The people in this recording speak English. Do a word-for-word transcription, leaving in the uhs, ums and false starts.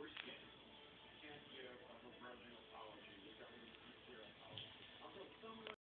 worst case, you can't give a begrudging apology, which I think is a sincere apology. Although some